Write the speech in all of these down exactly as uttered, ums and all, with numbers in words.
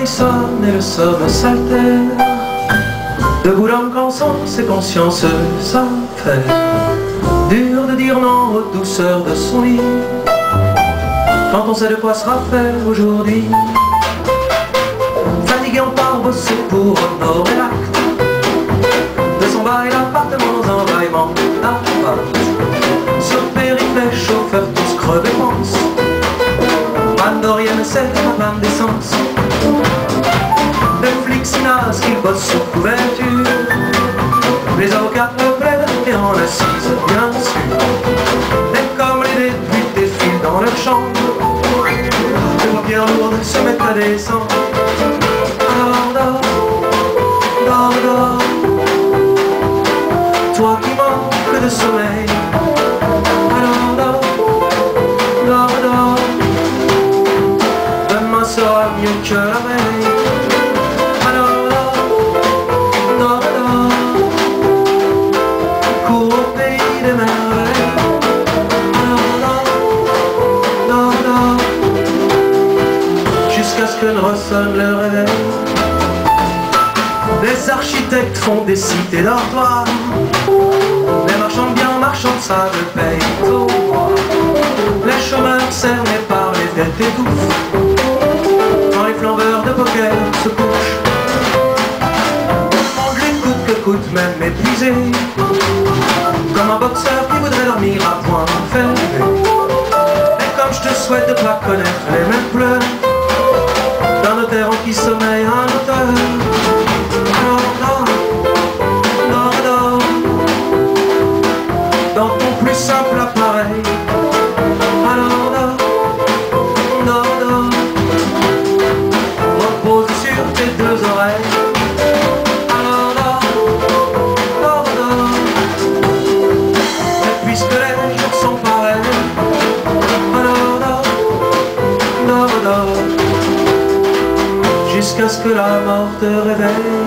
sonne et le somme s'altère. Debout l'homme qu'ensemble ses consciences s'affairent. Dur de dire non aux douceurs de son lit, quand on sait de quoi sera fait aujourd'hui. Fatigué on part bosser pour honorer l'acte de son bail l'appartement dans un bâillement d'appart. Sur périph', chauffeurs tous crevés pensent. Panne d'Orienne, c'est la panne d'essence. Le flic s'inasse qu'il bosse sous couverture. Les avocats me plaident et en assise, bien sûr. Mais comme les députés filent dans leur chambre, les paupières lourdes se mettent à descendre. Alors dors, dors, dors, toi qui manques de sommeil. Alors dors, dors, dors, demain sera mieux que la veille. Alors dors, dors, dors, cours au pays des merveilles. Alors dors, dors, dors, jusqu'à ce que ne ressonne le réveil. Les architectes font des cités dortoirs. Les marchands de biens, marchands de sable payent au droit. Les chômeurs cernés par les dettes étouffent quand les flambeurs de poker se couchent. On lui coûte que coûte, même épuisé, comme un boxeur qui voudrait dormir à point fermé. Et comme je te souhaite de pas connaître les mêmes pleurs d'un notaire en qui sommeille un auteur. Alors dors, dors, dors, dans ton plus simple appareil. Alors dors, dors, dors, repose sur tes deux oreilles. Alors dors, dors, dors, et puisque les jours sont pareils. Alors dors, dors, dors, jusqu'à ce que la mort te réveille.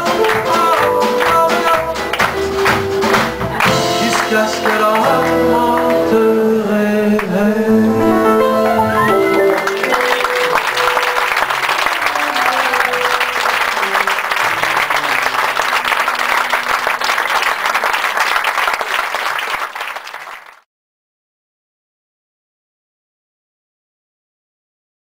Just get on.